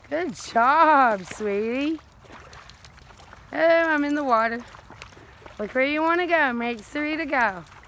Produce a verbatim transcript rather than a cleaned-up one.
Good job, sweetie. Oh, I'm in the water. Look where you want to go. Make Sarita go.